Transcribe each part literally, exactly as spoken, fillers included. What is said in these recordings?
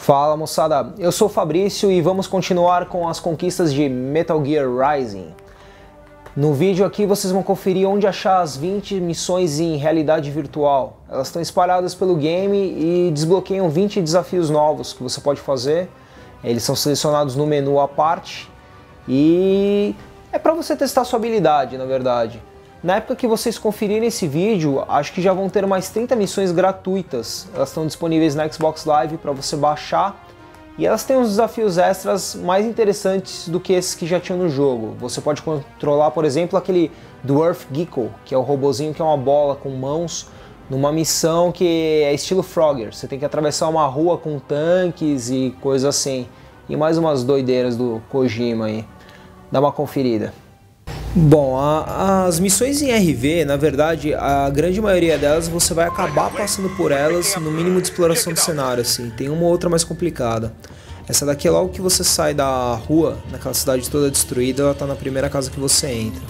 Fala moçada, eu sou o Fabrício e vamos continuar com as conquistas de Metal Gear Rising. No vídeo aqui vocês vão conferir onde achar as vinte missões em realidade virtual. Elas estão espalhadas pelo game e desbloqueiam vinte desafios novos que você pode fazer. Eles são selecionados no menu à parte e é para você testar sua habilidade, na verdade. Na época que vocês conferirem esse vídeo, acho que já vão ter mais trinta missões gratuitas. Elas estão disponíveis na Xbox Live para você baixar. E elas têm uns desafios extras mais interessantes do que esses que já tinham no jogo. Você pode controlar, por exemplo, aquele Dwarf Gecko, que é o robozinho que é uma bola com mãos, numa missão que é estilo Frogger. Você tem que atravessar uma rua com tanques e coisas assim. E mais umas doideiras do Kojima aí. Dá uma conferida. Bom, a, as missões em R V, na verdade, a grande maioria delas você vai acabar passando por elas no mínimo de exploração do cenário, assim. Tem uma ou outra mais complicada. Essa daqui é logo que você sai da rua, naquela cidade toda destruída, ela tá na primeira casa que você entra.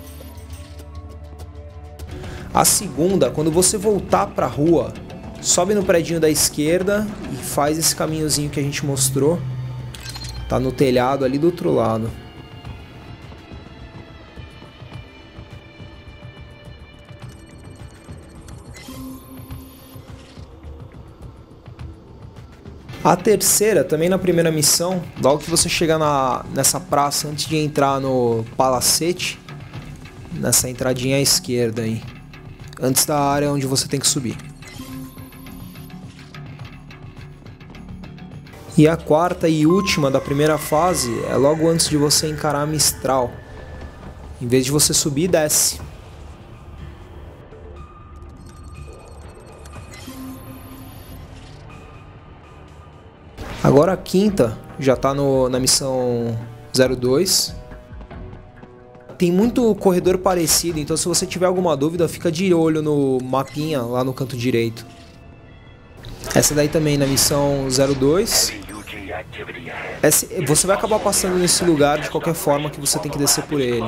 A segunda, quando você voltar pra rua, sobe no predinho da esquerda e faz esse caminhozinho que a gente mostrou. Tá no telhado ali do outro lado. A terceira, também na primeira missão, logo que você chegar na, nessa praça, antes de entrar no palacete, nessa entradinha à esquerda aí, antes da área onde você tem que subir. E a quarta e última da primeira fase é logo antes de você encarar a Mistral. Em vez de você subir, desce. Agora a quinta já está na missão zero dois. Tem muito corredor parecido, então se você tiver alguma dúvida, fica de olho no mapinha lá no canto direito. Essa daí também na missão zero dois. Essa, você vai acabar passando nesse lugar de qualquer forma que você tem que descer por ele.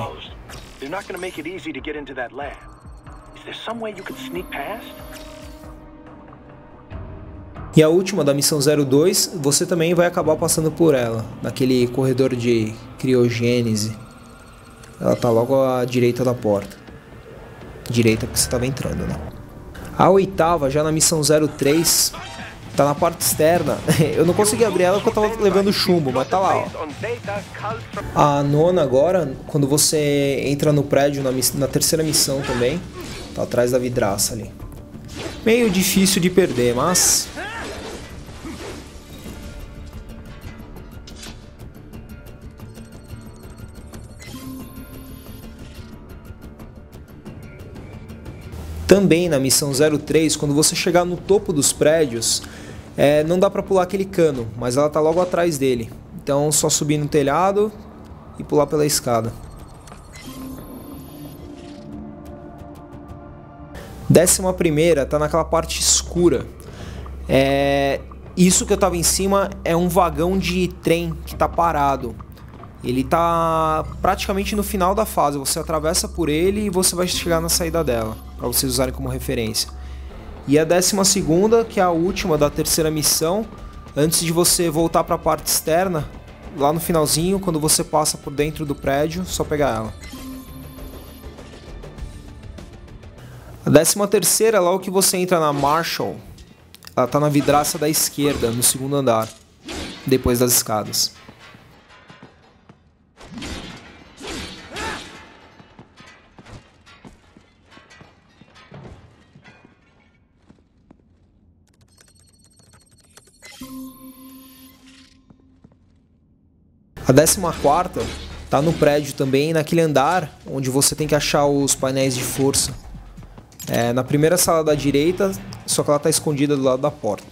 E a última, da missão zero dois, você também vai acabar passando por ela, naquele corredor de criogênese. Ela tá logo à direita da porta. Direita porque você estava entrando, né? A oitava, já na missão zero três, tá na parte externa. Eu não consegui abrir ela porque eu tava levando chumbo, mas tá lá, ó. A nona agora, quando você entra no prédio, na, na terceira missão também, tá atrás da vidraça ali. Meio difícil de perder, mas... Também na missão zero três, quando você chegar no topo dos prédios, é, não dá pra pular aquele cano, mas ela tá logo atrás dele. Então só subir no telhado e pular pela escada. Décima primeira, tá naquela parte escura. É, isso que eu tava em cima é um vagão de trem que tá parado. Ele tá praticamente no final da fase, você atravessa por ele e você vai chegar na saída dela, para vocês usarem como referência. E a décima segunda, que é a última da terceira missão, antes de você voltar para a parte externa, lá no finalzinho, quando você passa por dentro do prédio, só pegar ela. A décima terceira, logo que você entra na Marshall, ela tá na vidraça da esquerda, no segundo andar, depois das escadas. A décima quarta tá no prédio também, naquele andar onde você tem que achar os painéis de força. É, na primeira sala da direita, só que ela tá escondida do lado da porta.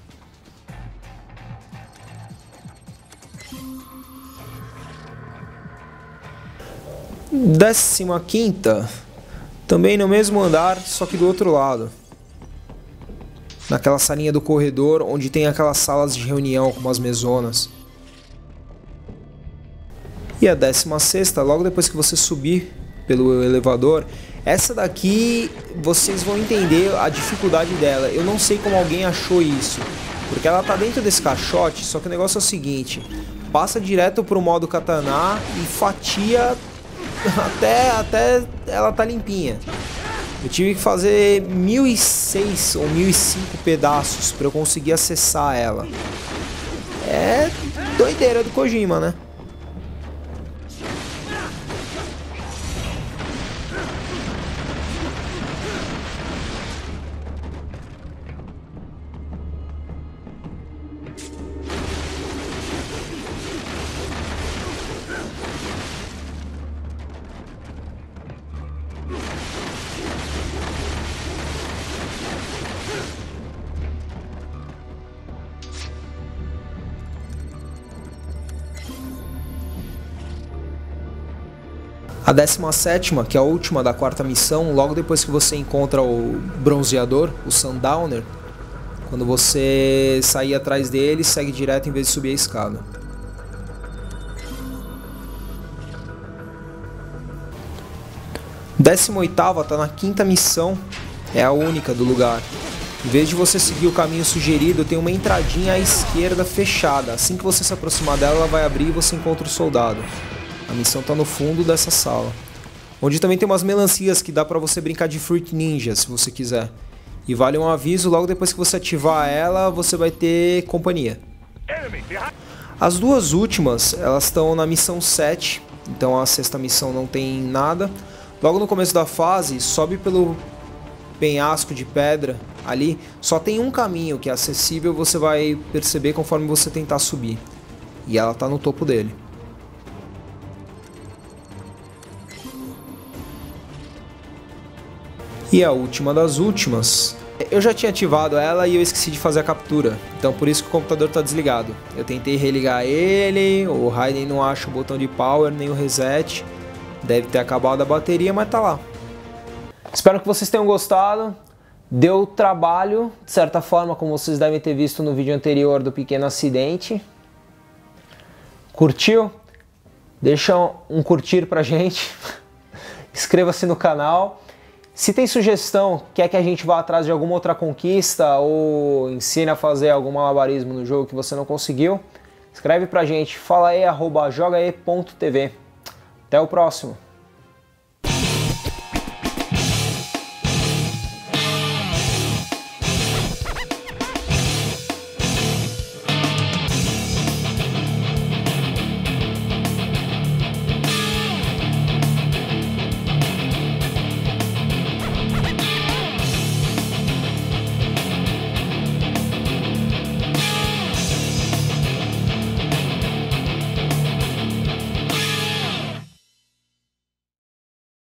Décima quinta, também no mesmo andar, só que do outro lado. Naquela salinha do corredor, onde tem aquelas salas de reunião com umas mesonas. E a décima sexta, logo depois que você subir pelo elevador, essa daqui vocês vão entender a dificuldade dela. Eu não sei como alguém achou isso. Porque ela tá dentro desse caixote, só que o negócio é o seguinte, passa direto pro modo katana e fatia até, até ela tá limpinha. Eu tive que fazer mil e seis ou mil e cinco pedaços para eu conseguir acessar ela. É doideira do Kojima, né? A décima sétima, que é a última da quarta missão, logo depois que você encontra o bronzeador, o Sundowner, quando você sair atrás dele, segue direto em vez de subir a escada. Décima oitava está na quinta missão, é a única do lugar. Em vez de você seguir o caminho sugerido, tem uma entradinha à esquerda fechada. Assim que você se aproximar dela, ela vai abrir e você encontra o soldado. A missão está no fundo dessa sala. Onde também tem umas melancias que dá pra você brincar de Fruit Ninja, se você quiser. E vale um aviso, logo depois que você ativar ela, você vai ter companhia. As duas últimas, elas estão na missão sete. Então a sexta missão não tem nada. Logo no começo da fase, sobe pelo penhasco de pedra ali. Só tem um caminho que é acessível, você vai perceber conforme você tentar subir. E ela tá no topo dele. E a última das últimas, eu já tinha ativado ela e eu esqueci de fazer a captura, então por isso que o computador está desligado. Eu tentei religar ele, o Raiden não acha o botão de power nem o reset, deve ter acabado a bateria, mas tá lá. Espero que vocês tenham gostado, deu trabalho, de certa forma, como vocês devem ter visto no vídeo anterior do pequeno acidente. Curtiu? Deixa um curtir pra gente, inscreva-se no canal. Se tem sugestão, quer que a gente vá atrás de alguma outra conquista ou ensine a fazer algum malabarismo no jogo que você não conseguiu, escreve pra gente, fala aí arroba joga aí ponto tv. Até o próximo!